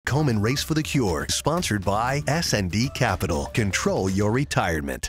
Take Home and Race for the Cure, sponsored by S&D Capital. Control your retirement.